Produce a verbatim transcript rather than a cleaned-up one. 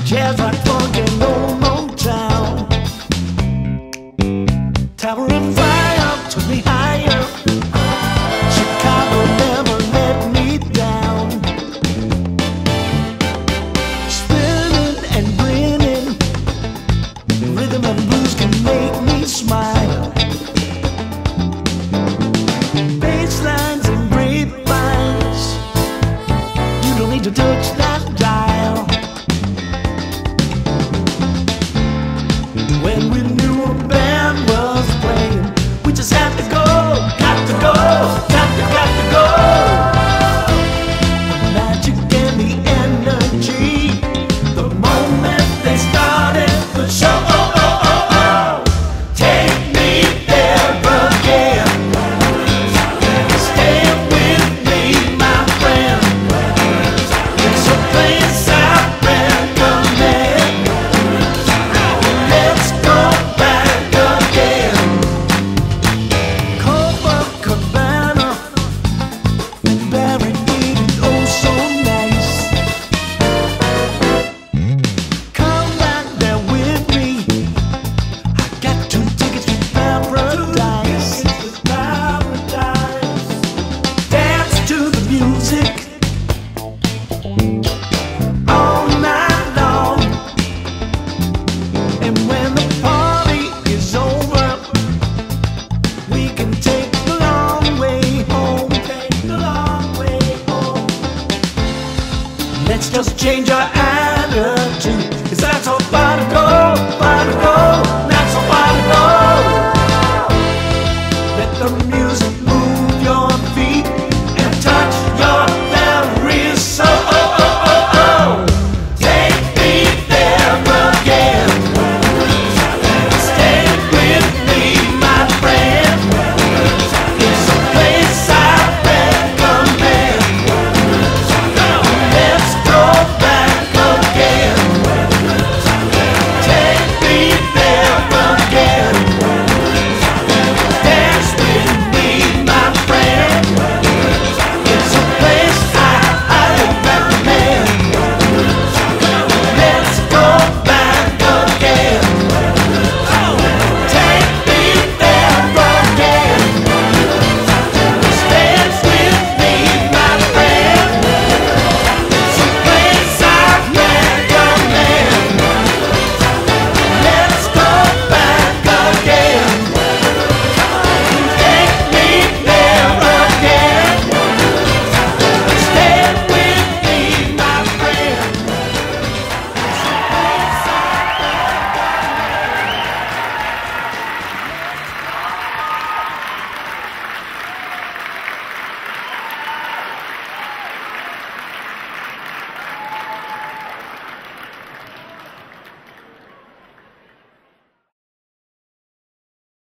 Jazz rock funk and old Motown, towering fire took me higher. Chicago never let me down. Spinning and grinning, rhythm and blues can make me smile. Bass lines and grapevines, you don't need to touch that dial. When we knew a band was playing, we just had to go, got to go, got to, got to go. The magic and the energy, the moment they started the show. Oh, oh, oh, oh. Take me there again. Stay with me, my friend. It's a place I recommend. Let's go back again. Copacabana, barricaded, oh so nice. Come back there with me. I got two tickets to paradise. Dance to the music all night long. And when the party is over, we can take the long way home. Take the long way home. Let's just change our attitude, 'cause that's how far to go, far to go.